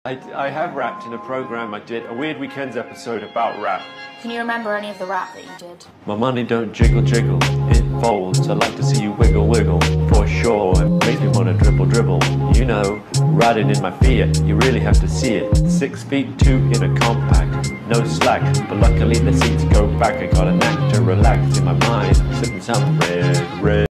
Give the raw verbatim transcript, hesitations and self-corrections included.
I, I have rapped in a program I did, a Weird Weekends episode about rap. Can you remember any of the rap that you did? My money don't jiggle jiggle, it folds. I like to see you wiggle wiggle, for sure. It makes me wanna dribble dribble. You know, riding in my Fiat, you really have to see it. Six feet two in a compact, no slack. But luckily the seats go back. I got a knack to relax in my mind, sipping some red, red.